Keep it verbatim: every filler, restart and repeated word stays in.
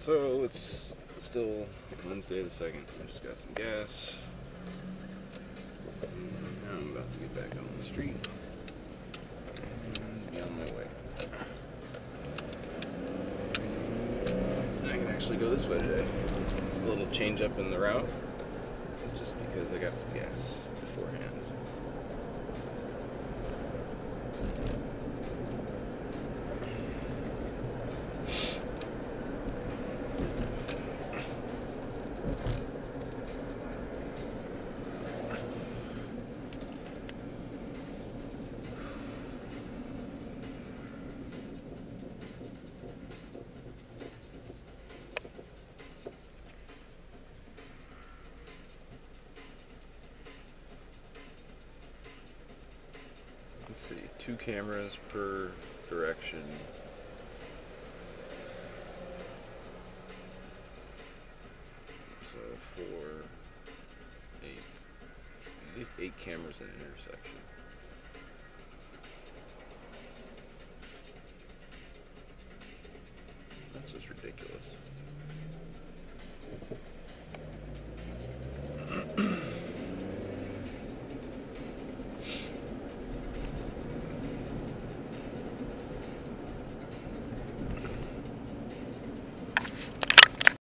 So it's still Wednesday the second. I just got some gas. And now I'm about to get back on the street and be on my way. And I can actually go this way today. A little change up in the route, just because I got some gas beforehand. Let's see, two cameras per direction. So four, eight, at least eight cameras in an intersection.